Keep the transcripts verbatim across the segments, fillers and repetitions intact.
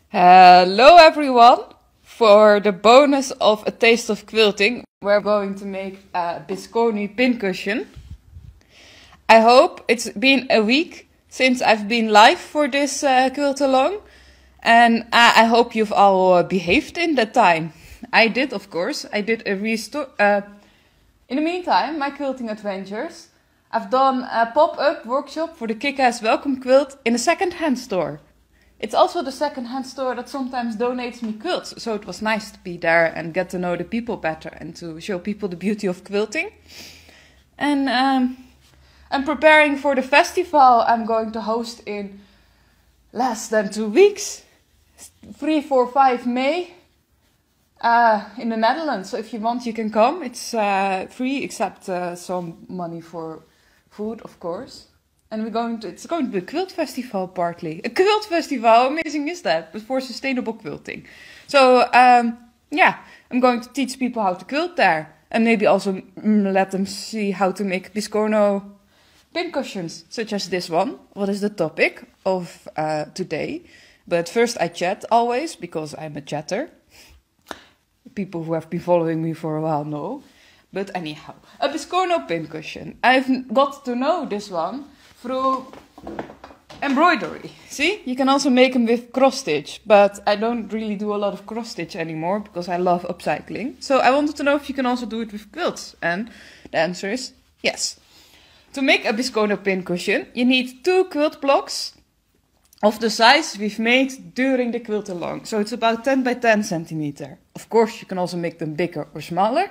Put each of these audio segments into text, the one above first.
Hello everyone! For the bonus of A Taste of Quilting, we're going to make a Biscone pincushion. I hope it's been a week since I've been live for this uh, quilt along, and I, I hope you've all uh, behaved in that time. I did, of course. I did a restore. Uh, in the meantime, my quilting adventures, I've done a pop-up workshop for the Kick-Ass Welcome Quilt in a second-hand store. It's also the second-hand store that sometimes donates me quilts, so it was nice to be there and get to know the people better and to show people the beauty of quilting. And um, I'm preparing for the festival I'm going to host in less than two weeks, three, four, five May, uh, in the Netherlands. So if you want, you can come. It's uh, free, except uh, some money for food, of course. And we're going to, it's going to be a quilt festival partly. A quilt festival, how amazing is that? But for sustainable quilting. So, um, yeah, I'm going to teach people how to quilt there. And maybe also mm, let them see how to make Biscono pincushions, such as this one. What is the topic of uh, today? But first I chat always, because I'm a chatter. People who have been following me for a while know. But anyhow, a Biscono pincushion. I've got to know this one through embroidery. See, you can also make them with cross stitch, but I don't really do a lot of cross stitch anymore because I love upcycling. So I wanted to know if you can also do it with quilts, and the answer is yes. To make a Biscono pincushion, you need two quilt blocks of the size we've made during the quilt along. So it's about ten by ten centimeter. Of course, you can also make them bigger or smaller,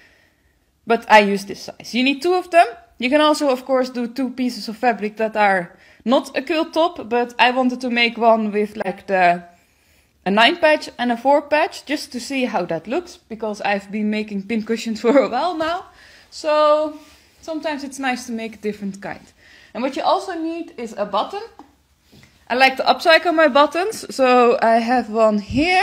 but I use this size. You need two of them. You can also, of course, do two pieces of fabric that are not a quilt top, but I wanted to make one with like the a nine patch and a four patch, just to see how that looks, because I've been making pincushions for a while now. So sometimes it's nice to make a different kind. And what you also need is a button. I like to upcycle my buttons, so I have one here.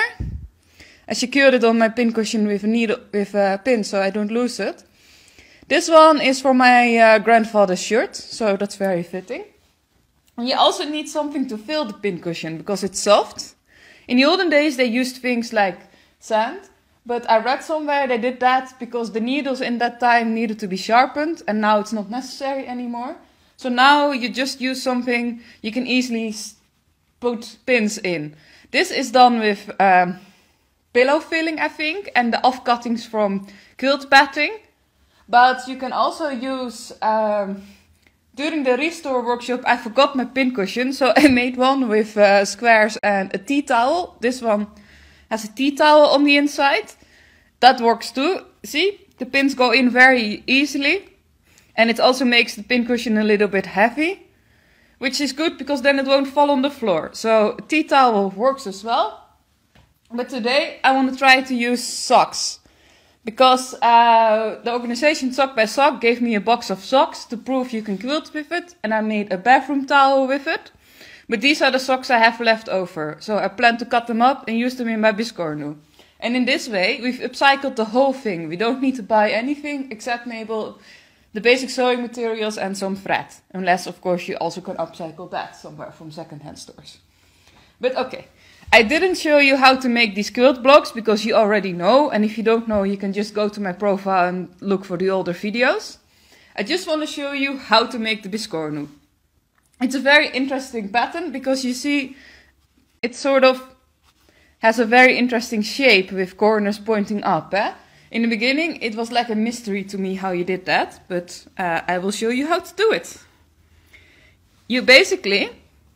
I secured it on my pincushion with a needle, with a pin, so I don't lose it. This one is for my uh, grandfather's shirt, so that's very fitting. And you also need something to fill the pincushion, because it's soft. In the olden days they used things like sand, but I read somewhere they did that because the needles in that time needed to be sharpened, and now it's not necessary anymore. So now you just use something you can easily put pins in. This is done with um, pillow filling, I think, and the off-cuttings from quilt batting. But you can also use, um, during the restore workshop, I forgot my pincushion, so I made one with uh, squares and a tea towel. This one has a tea towel on the inside. That works too. See, the pins go in very easily. And it also makes the pincushion a little bit heavy, which is good because then it won't fall on the floor. So a tea towel works as well. But today I want to try to use socks. Because uh, the organization Sock by Sock gave me a box of socks to prove you can quilt with it. And I made a bathroom towel with it. But these are the socks I have left over. So I plan to cut them up and use them in my Biscornu. And in this way, we've upcycled the whole thing. We don't need to buy anything except maybe the basic sewing materials and some thread. Unless, of course, you also can upcycle that somewhere from second-hand stores. But okay. I didn't show you how to make these quilt blocks because you already know, and if you don't know, you can just go to my profile and look for the older videos. I just want to show you how to make the Biscornu. It's a very interesting pattern because you see it sort of has a very interesting shape with corners pointing up. Eh? In the beginning it was like a mystery to me how you did that, but uh, I will show you how to do it. You basically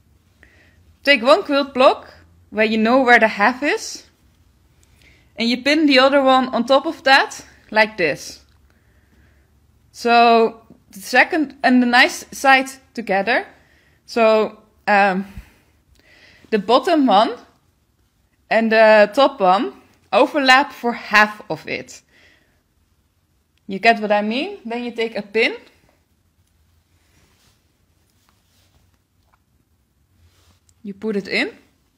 take one quilt block where you know where the half is, and you pin the other one on top of that, like this. So the second and the nice side together. So um, the bottom one and the top one overlap for half of it. You get what I mean? Then you take a pin. You put it in.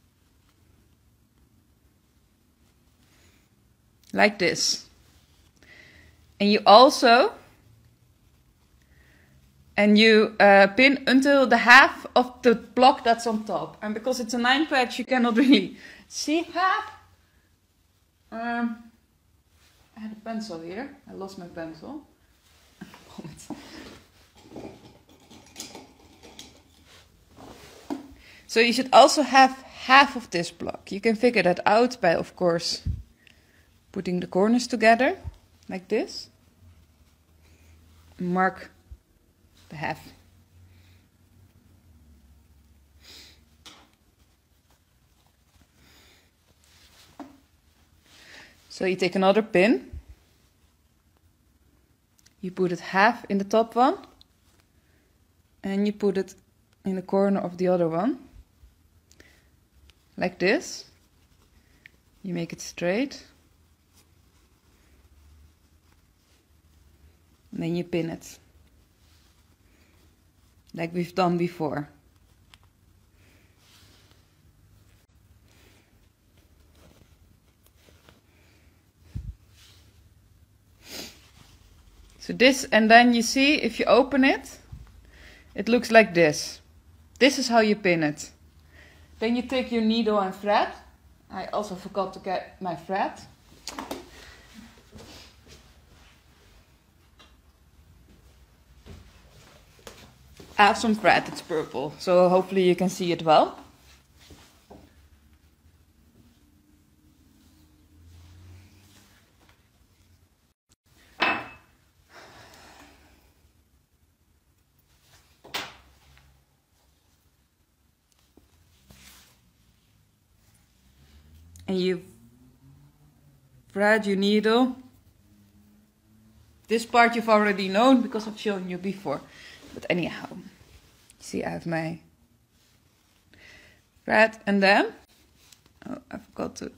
Like this. And you also and you uh, pin until the half of the block that's on top. And because it's a nine patch, you cannot really see half. Um, I had a pencil here. I lost my pencil. So you should also have half of this block. You can figure that out by, of course, putting the corners together like this. Mark the half. So you take another pin, you put it half in the top one, and you put it in the corner of the other one, like this. You make it straight, and then you pin it, like we've done before. So this, and then you see, if you open it, it looks like this. This is how you pin it. Then you take your needle and thread. I also forgot to get my thread. I have some thread, it's purple, so hopefully you can see it well. And you thread your needle. This part you've already known because I've shown you before. But anyhow, see, I have my thread, and then, oh, I forgot to.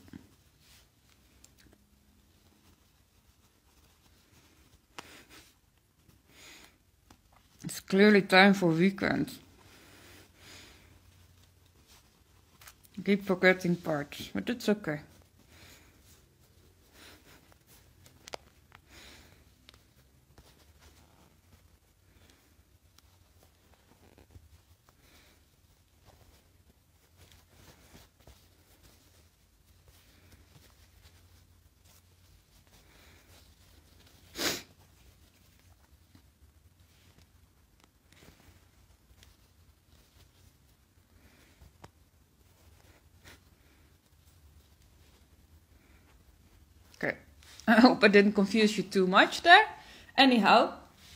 It's clearly time for weekend. I keep forgetting parts, but it's okay. Okay, I hope I didn't confuse you too much there. Anyhow,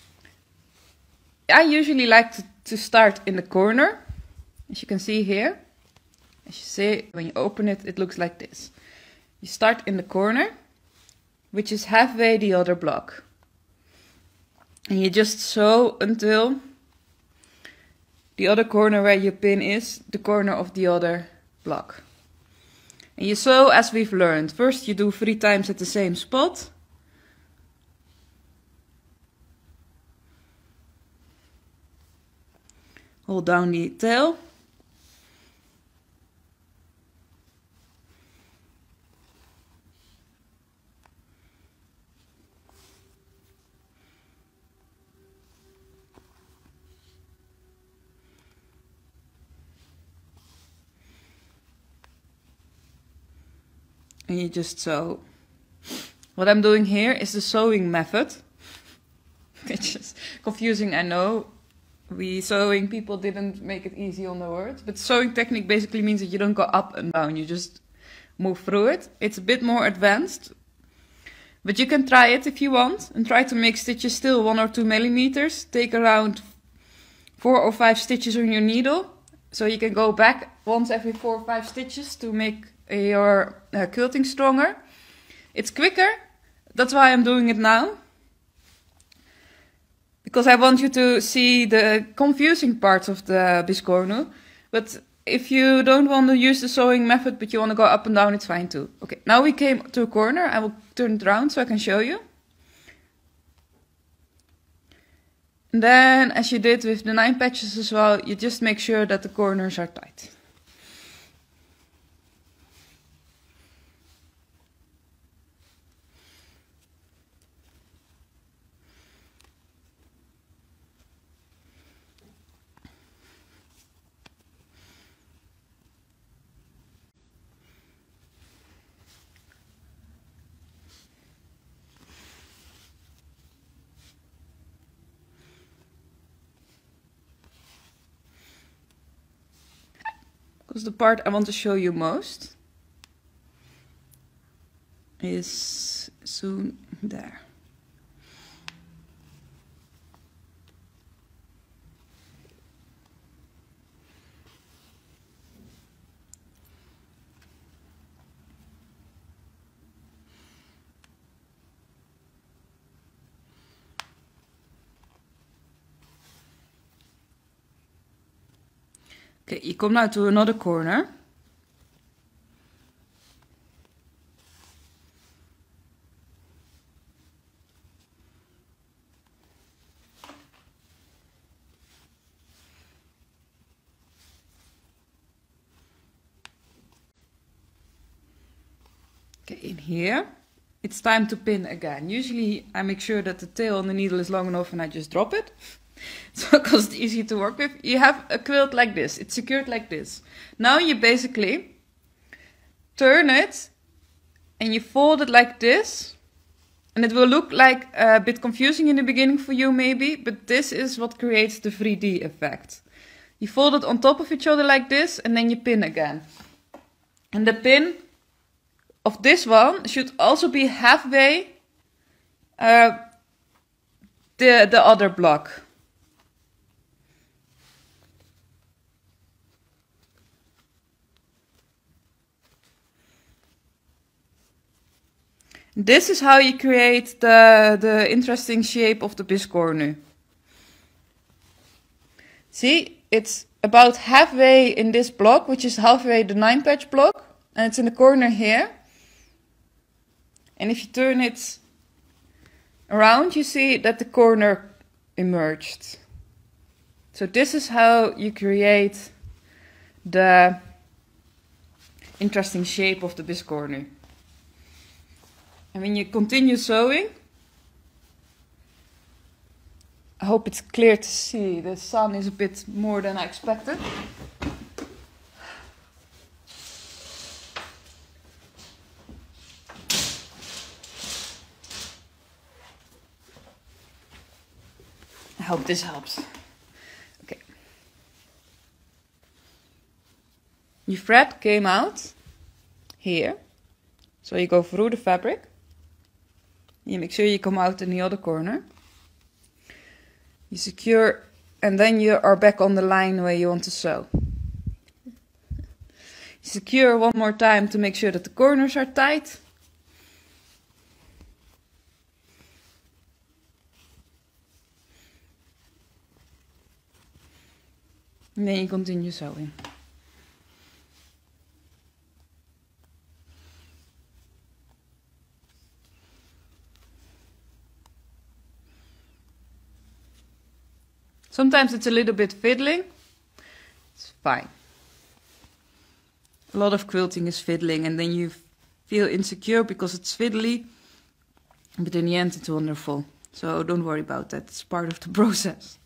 I usually like to, to start in the corner, as you can see here. As you see, when you open it, it looks like this. You start in the corner, which is halfway the other block. And you just sew until the other corner where your pin is, the corner of the other block. And you sew as we've learned. First you do three times at the same spot. Hold down the tail. And you just sew. What I'm doing here is the sewing method. Which is confusing, I know. We sewing people didn't make it easy on the words. But sewing technique basically means that you don't go up and down. You just move through it. It's a bit more advanced. But you can try it if you want. And try to make stitches still one or two millimeters. Take around four or five stitches on your needle. So you can go back once every four or five stitches to make your uh, quilting stronger. It's quicker, that's why I'm doing it now. Because I want you to see the confusing parts of the Biscornu. But if you don't want to use the sewing method, but you want to go up and down, it's fine too. Okay, now we came to a corner. I will turn it around so I can show you. And then, as you did with the nine patches as well, you just make sure that the corners are tight. because the part I want to show you most is soon there. Okay, you come now to another corner. Okay, in here, it's time to pin again. Usually I make sure that the tail on the needle is long enough and I just drop it. So, because it's easy to work with. You have a quilt like this. It's secured like this. Now you basically turn it and you fold it like this. And it will look like a bit confusing in the beginning for you maybe, but this is what creates the three D effect. You fold it on top of each other like this and then you pin again. And the pin of this one should also be halfway uh, the, the other block. This is how you create the, the interesting shape of the biscornu. See, it's about halfway in this block, which is halfway the nine patch block, and it's in the corner here. And if you turn it around, you see that the corner emerged. So this is how you create the interesting shape of the biscornu. And when you continue sewing, I hope it's clear to see. The sun is a bit more than I expected. I hope this helps. Okay. Your thread came out here. So you go through the fabric. You make sure you come out in the other corner. You secure, and then you are back on the line where you want to sew. You secure one more time to make sure that the corners are tight. And then you continue sewing. Sometimes it's a little bit fiddling. It's fine. A lot of quilting is fiddling and then you feel insecure because it's fiddly. But in the end it's wonderful. So don't worry about that. It's part of the process.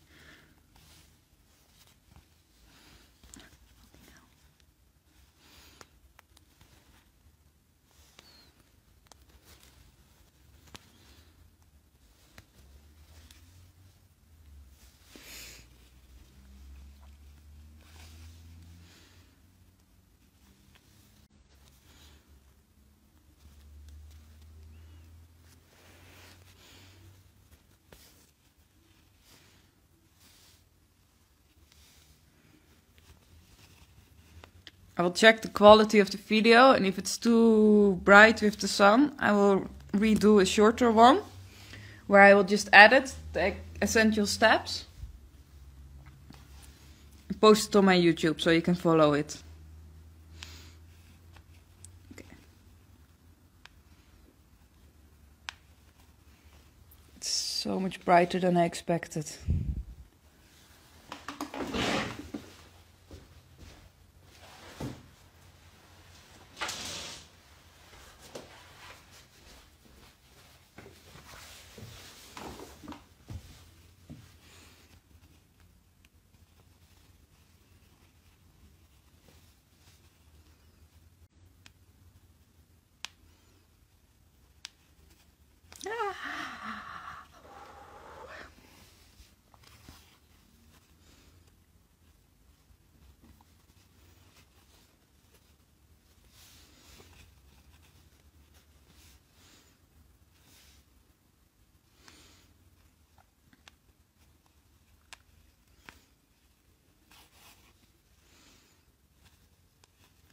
I will check the quality of the video, and if it's too bright with the sun, I will redo a shorter one where I will just edit the essential steps and post it on my YouTube so you can follow it. Okay. It's so much brighter than I expected.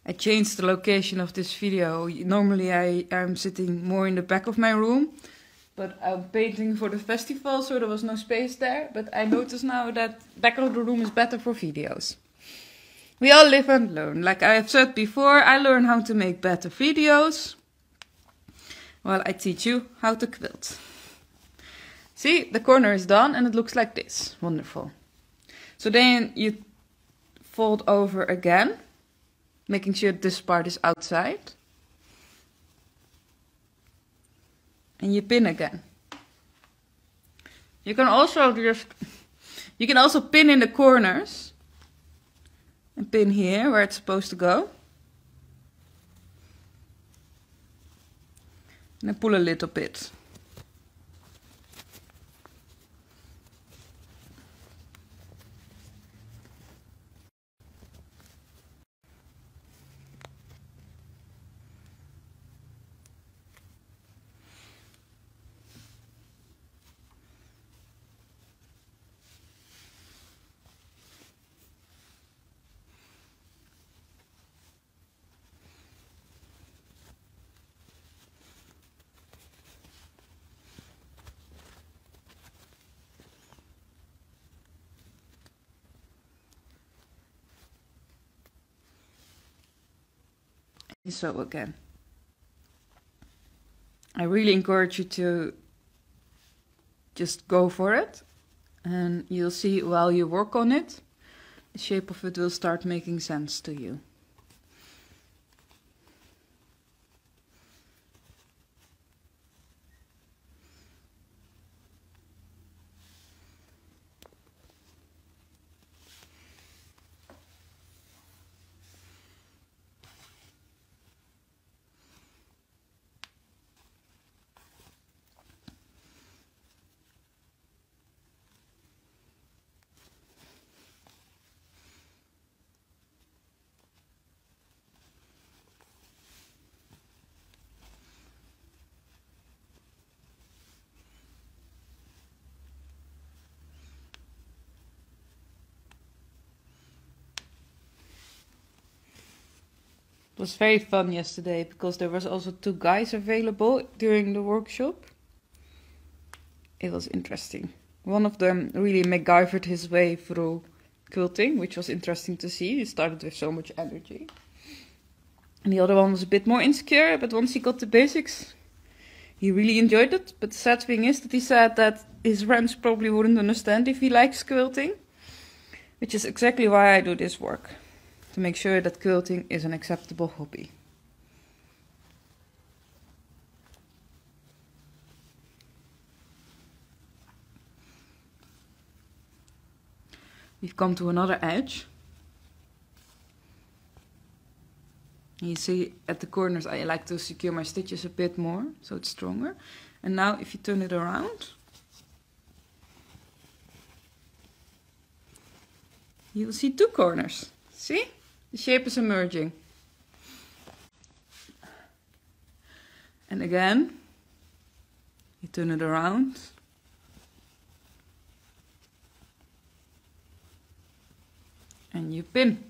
I changed the location of this video. Normally I am sitting more in the back of my room, but I'm painting for the festival, so there was no space there. But I notice now that back of the room is better for videos. We all live and learn. Like I have said before, I learn how to make better videos while I teach you how to quilt. See, the corner is done and it looks like this. Wonderful. So then you fold over again, making sure this part is outside. And you pin again. You can also just, you can also pin in the corners. And pin here where it's supposed to go. And then pull a little bit. So again, I really encourage you to just go for it, and you'll see while you work on it, the shape of it will start making sense to you. It was very fun yesterday because there was also two guys available during the workshop. It was interesting. One of them really MacGyvered his way through quilting, which was interesting to see. He started with so much energy. And the other one was a bit more insecure, but once he got the basics, he really enjoyed it. But the sad thing is that he said that his friends probably wouldn't understand if he likes quilting, which is exactly why I do this work. To make sure that quilting is an acceptable hobby. We've come to another edge. You see at the corners I like to secure my stitches a bit more, so it's stronger. And now if you turn it around, you will see two corners. See? The shape is emerging. And again, you turn it around. And you pin.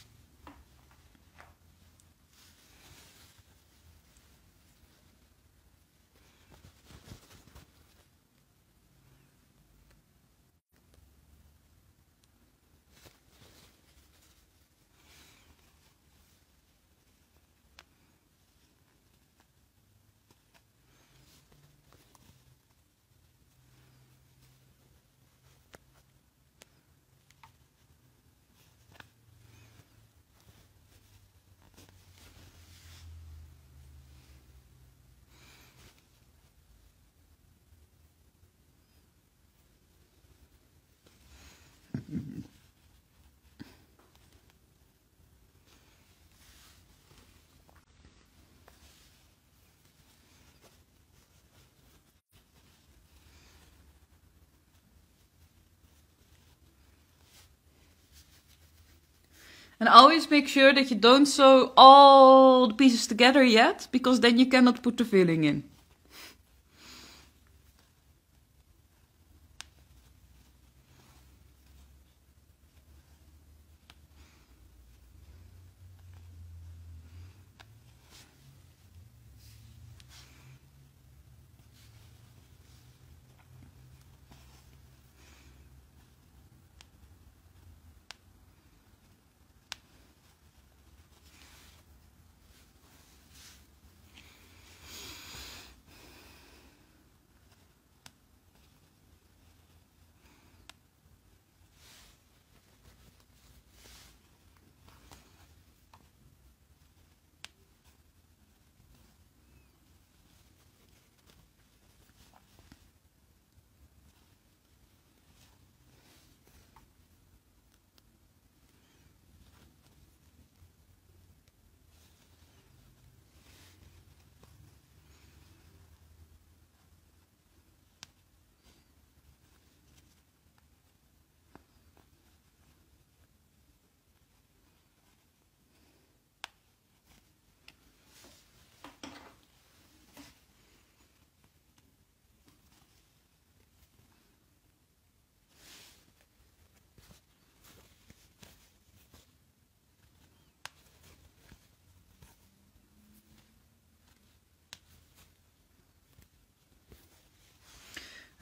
And always make sure that you don't sew all the pieces together yet, because then you cannot put the filling in.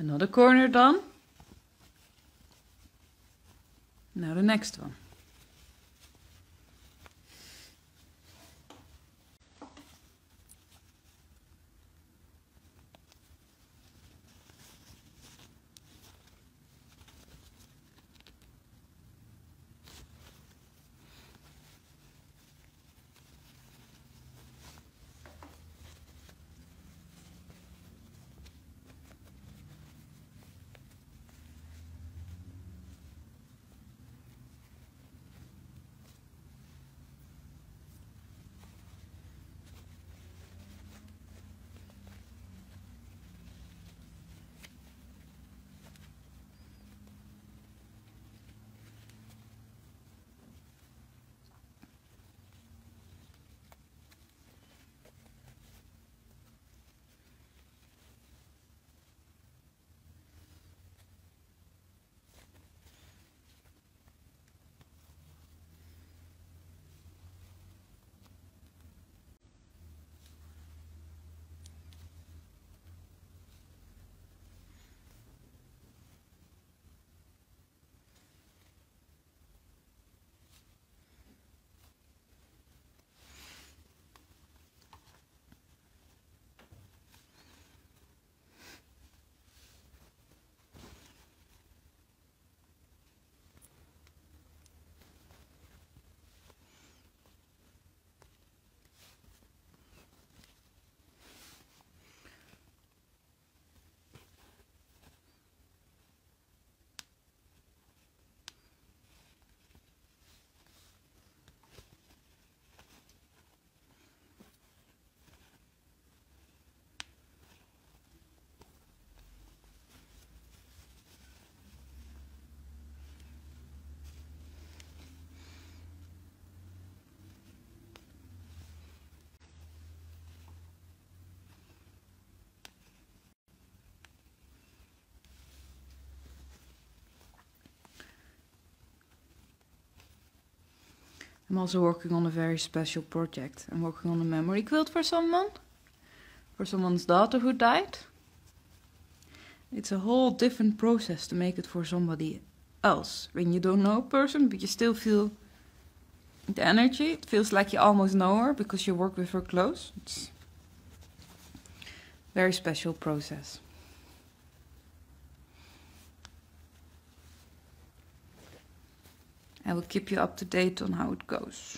Another corner done. Now the next one. I'm also working on a very special project. I'm working on a memory quilt for someone, for someone's daughter who died. It's a whole different process to make it for somebody else. When you don't know a person, but you still feel the energy. It feels like you almost know her because you work with her close. It's a very special process. I will keep you up to date on how it goes.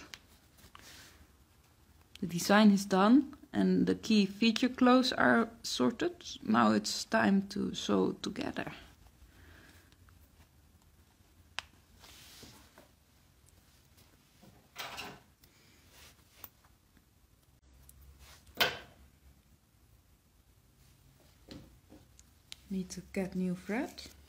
The design is done and the key feature clothes are sorted. Now it's time to sew together. Need to get new thread.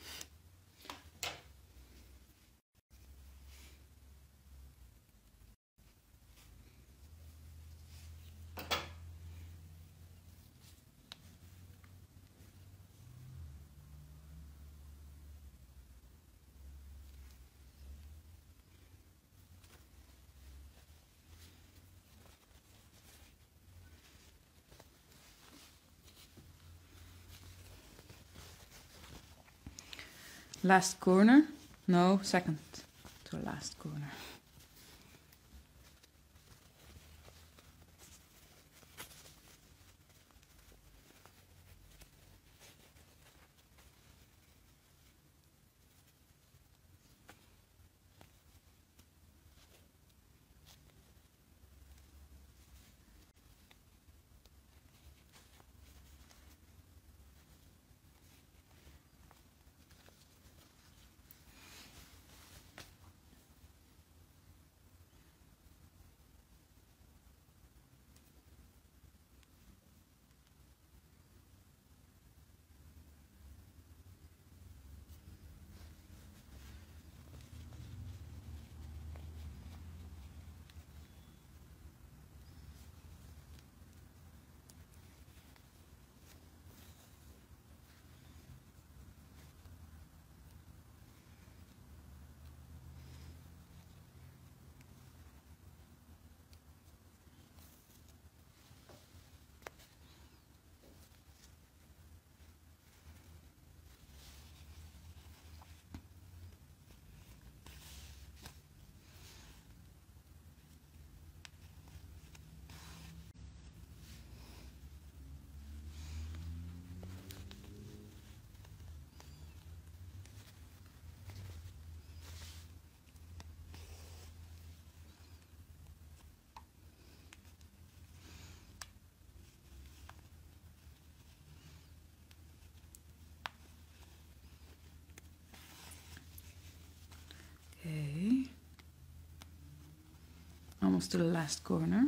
Last corner, no, second to last corner. almost to the last corner.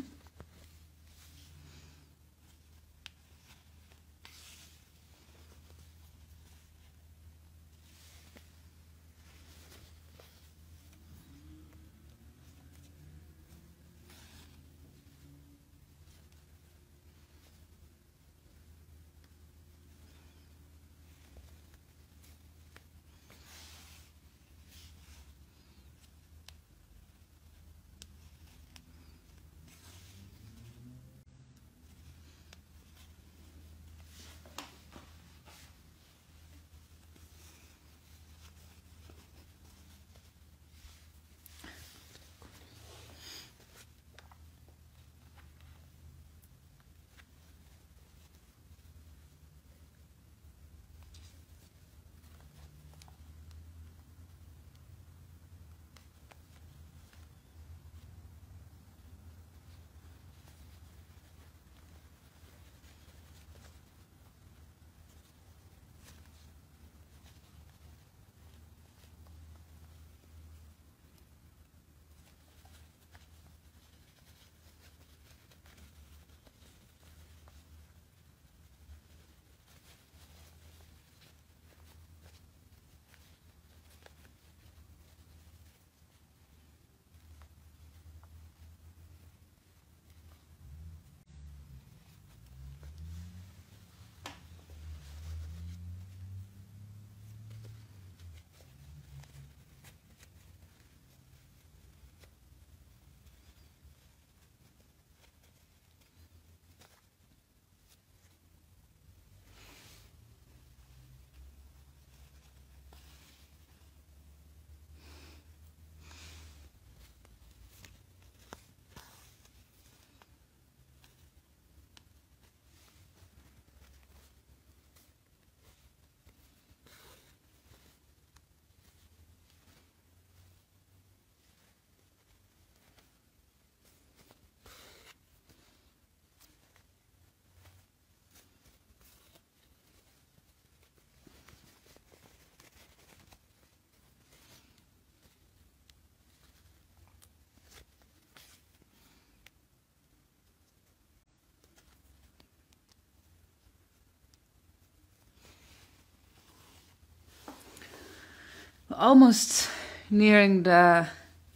Almost nearing the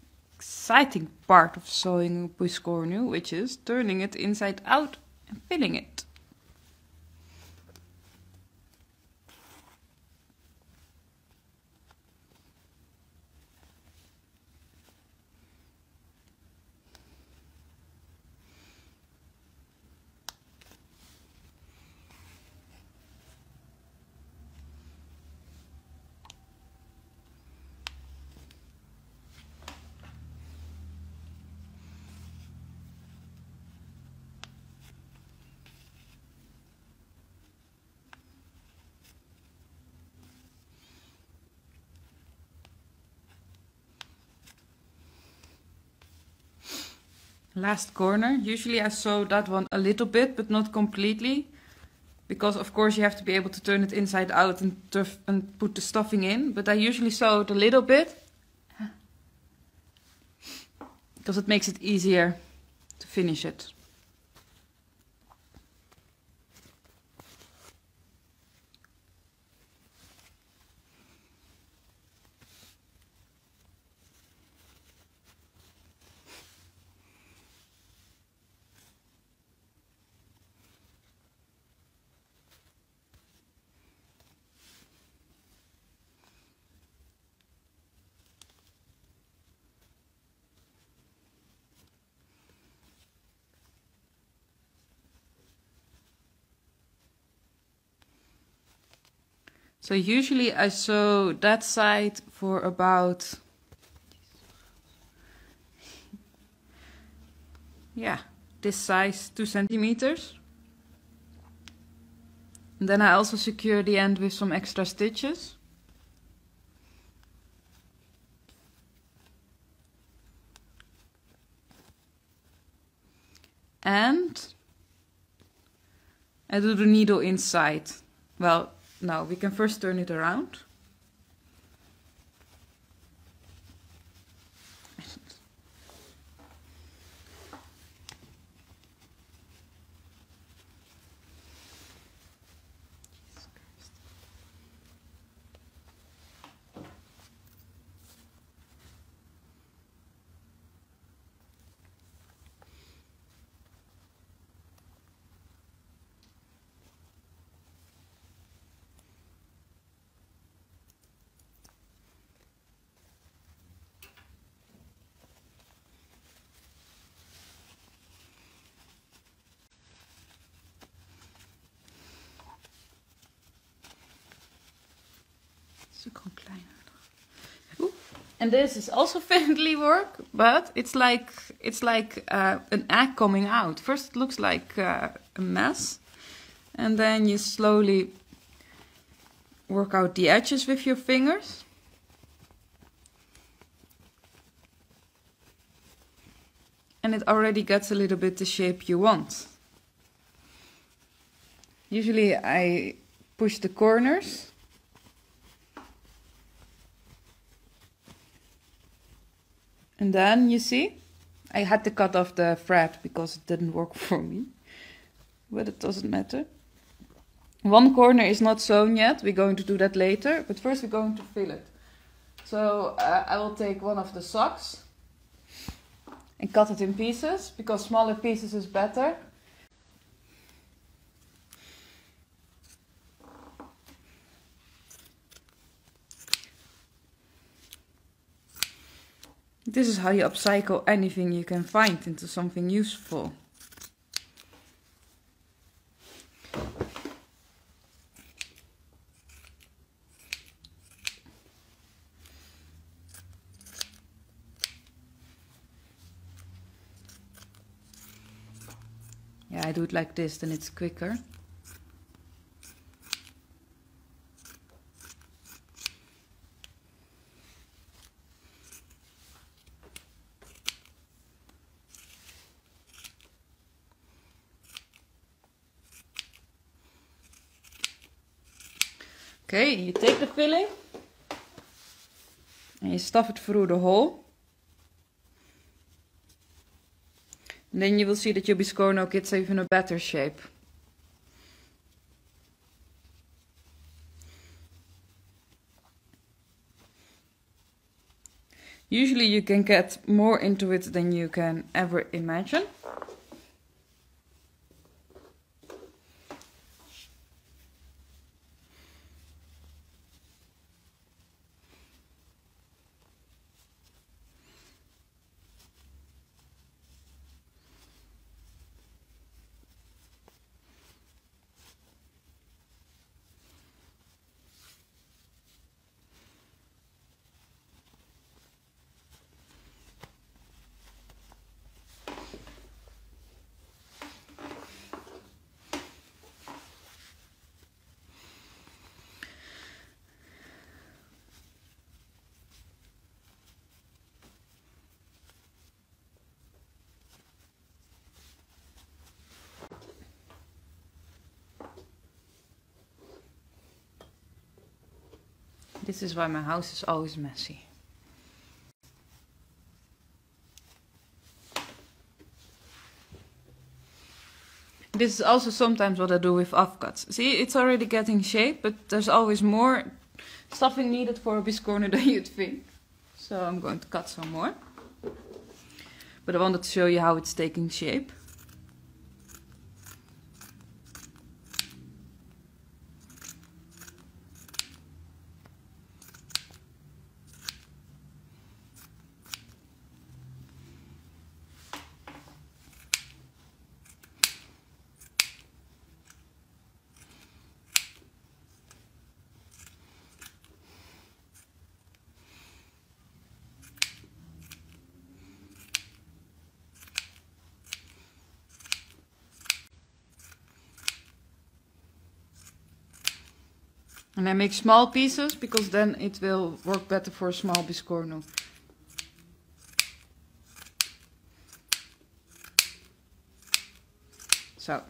exciting part of sewing Biscornu, which is turning it inside out and pinning it. Last corner. Usually I sew that one a little bit, but not completely. Because of course you have to be able to turn it inside out and, and put the stuffing in. But I usually sew it a little bit. Because it makes it easier to finish it. So usually I sew that side for about, yeah, this size, two centimeters. And then I also secure the end with some extra stitches. And I do the needle inside. Well, now we can first turn it around. Is ook gewoon kleiner. And this is also friendly work, but it's like it's like uh, an egg coming out. First it looks like uh, a mess, and then you slowly work out the edges with your fingers. And it already gets a little bit the shape you want. Usually I push the corners. And then, you see, I had to cut off the thread because it didn't work for me. But it doesn't matter. One corner is not sewn yet. We're going to do that later. But first we're going to fill it. So uh, I will take one of the socks and cut it in pieces, because smaller pieces is better. This is how you upcycle anything you can find into something useful. Yeah, I do it like this, then it's quicker. Okay, you take the filling and you stuff it through the hole. And then you will see that your biscono gets even a better shape. Usually you can get more into it than you can ever imagine. This is why my house is always messy. This is also sometimes what I do with offcuts. See, it's already getting shape, but there's always more stuffing needed for a biscono than you'd think. So I'm going to cut some more. But I wanted to show you how it's taking shape. And I make small pieces because then it will work better for a small biscorno. So.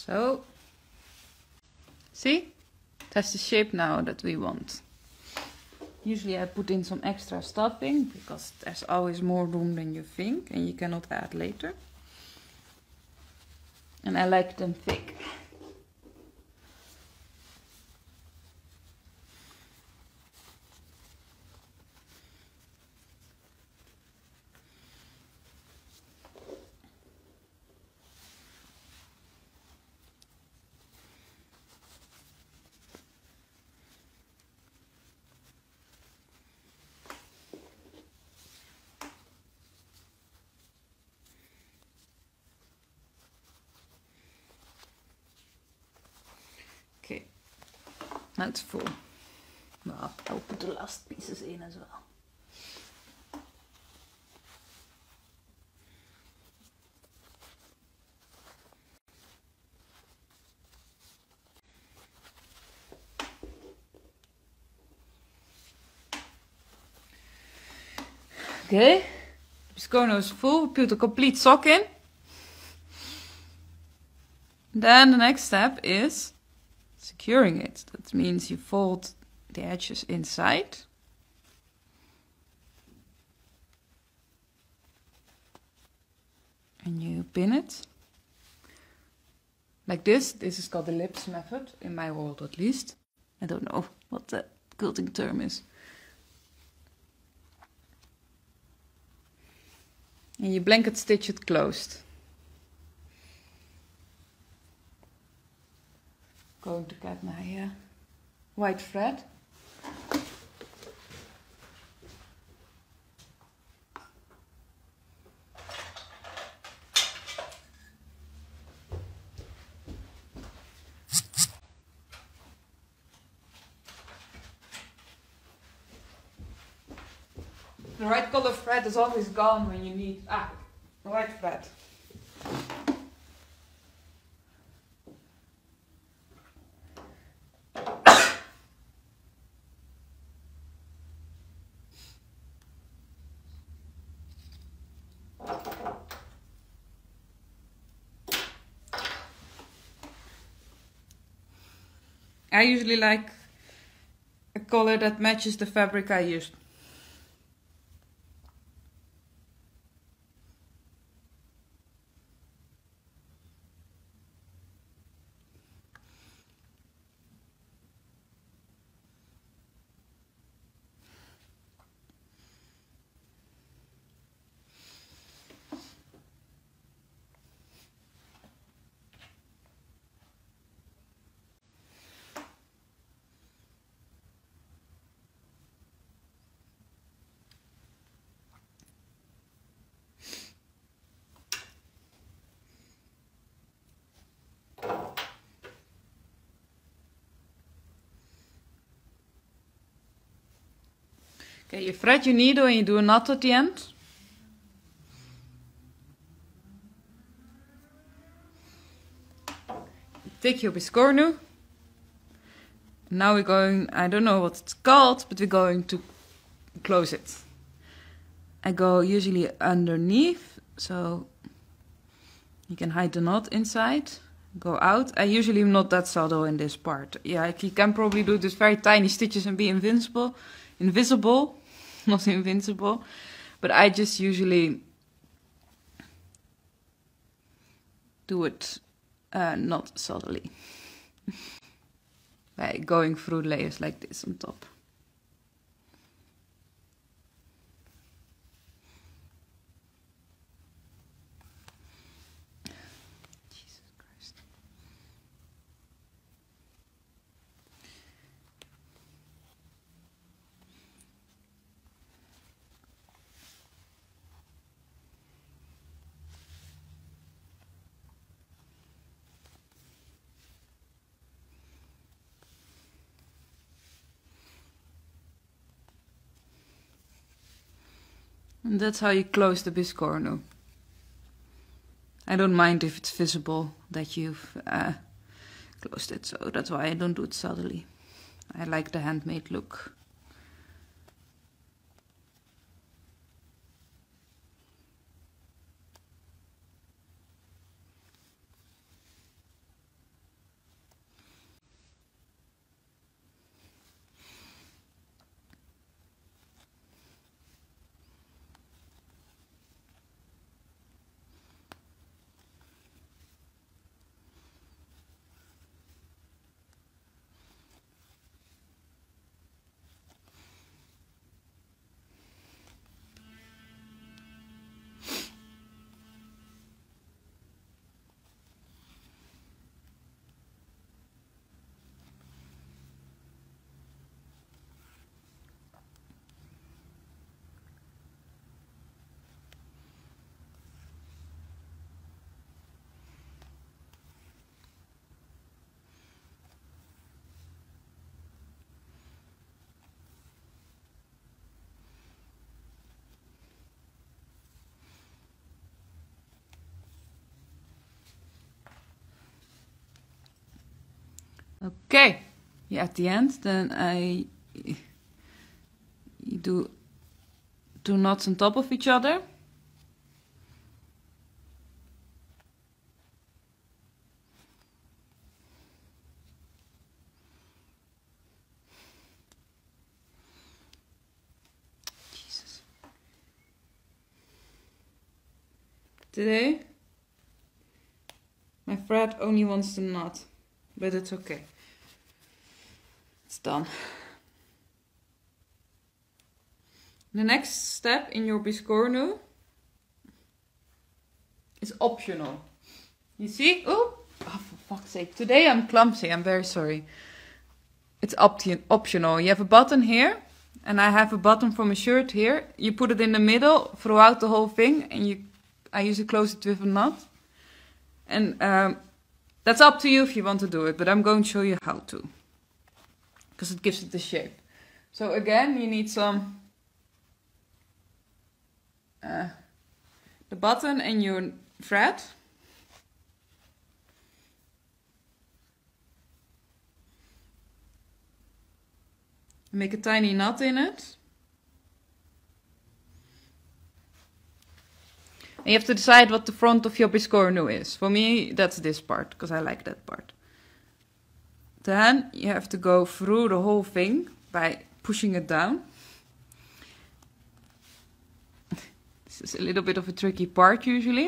So, see? It has the shape now that we want. Usually I put in some extra stuffing because there's always more room than you think and you cannot add later. And I like them thick. Okay, now it's full. Well, I'll put the last pieces in as well. Okay, the biscono is full. We put a complete sock in. Then the next step is securing it. That means you fold the edges inside. And you pin it. Like this. This is called the lips method, in my world at least. I don't know what the quilting term is. And you blanket stitch it closed. Going to get my uh, white thread. The right color thread is always gone when you need ah, white thread. I usually like a color that matches the fabric I used. Okay, you thread your needle and you do a knot at the end. Take your biscornu. Now we're going, I don't know what it's called, but we're going to close it. I go usually underneath, so you can hide the knot inside. Go out. I usually am not that subtle in this part. Yeah, you can probably do this very tiny stitches and be invincible. Invisible. Not invincible, but I just usually do it uh, not subtly by going through layers like this on top. Jesus Christ. And that's how you close the biscornu. I don't mind if it's visible that you've uh, closed it, so that's why I don't do it subtly. I like the handmade look. Okay, yeah, at the end, then I you do two knots on top of each other. Jesus. Today, my thread only wants the knot, but it's okay. It's done. The next step in your biscornu is optional. You see? Ooh. Oh, for fuck's sake. Today I'm clumsy. I'm very sorry. It's opti optional. You have a button here, and I have a button from a shirt here. You put it in the middle throughout the whole thing, and you, I usually close it with a knot. And um, that's up to you if you want to do it, but I'm going to show you how to. Because it gives it the shape. So again, you need some... Uh, the button and your thread. Make a tiny knot in it. And you have to decide what the front of your biscornu is. For me, that's this part, because I like that part. Then you have to go through the whole thing by pushing it down. This is a little bit of a tricky part usually.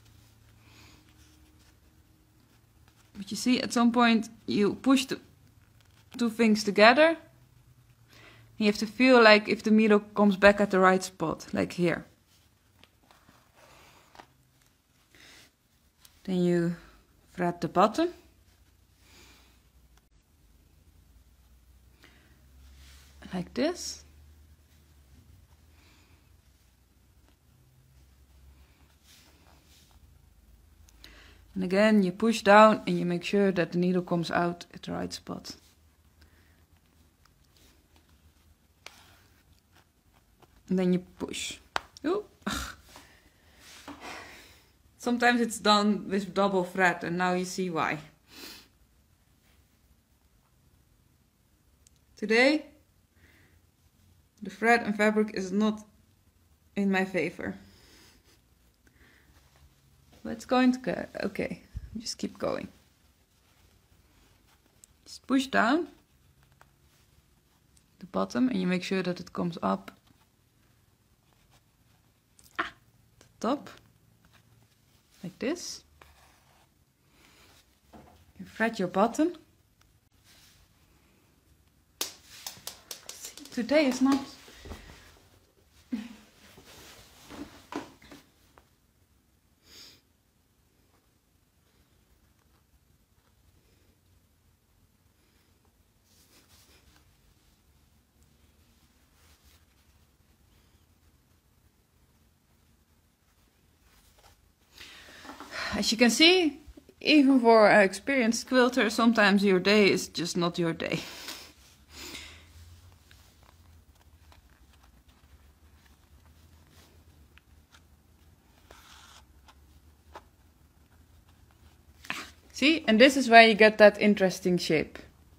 But you see, at some point you push the two things together. You have to feel like if the needle comes back at the right spot, like here. Then you thread the button. Like this. And again, you push down and you make sure that the needle comes out at the right spot. And then you push. Ooh. Sometimes it's done with double thread, and now you see why. Today, the thread and fabric is not in my favor. But it's going to go. Okay, just keep going. Just push down the bottom and you make sure that it comes up ah, the top. Like this. You thread your button. See, today is not... As you can see, even for an experienced quilter, sometimes your day is just not your day. See, and this is where you get that interesting shape.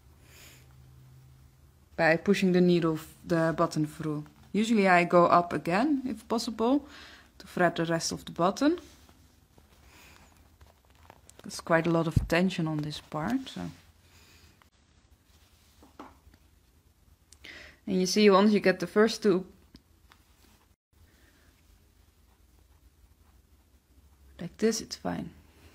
By pushing the needle, the button through. Usually I go up again, if possible, to thread the rest of the button. There's quite a lot of tension on this part, so. And you see, once you get the first two like this, it's fine.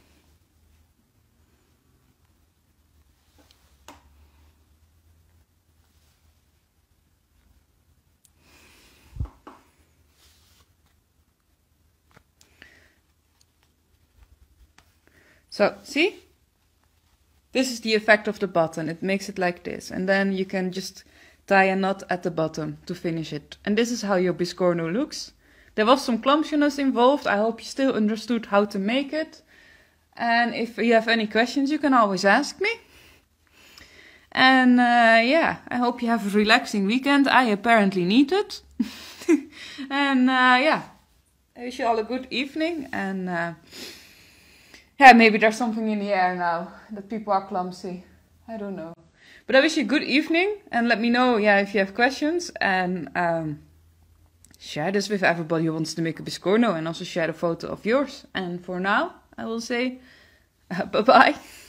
So, see? This is the effect of the button. It makes it like this. And then you can just tie a knot at the bottom to finish it. And this is how your biscornu looks. There was some clumsiness involved. I hope you still understood how to make it. And if you have any questions, you can always ask me. And uh, yeah, I hope you have a relaxing weekend. I apparently need it. And uh, yeah, I wish you all a good evening. And... Uh, Yeah, maybe there's something in the air now, that people are clumsy. I don't know. But I wish you a good evening, and let me know, yeah, if you have questions, and um, share this with everybody who wants to make a Biscorno, and also share a photo of yours. And for now, I will say uh, bye-bye.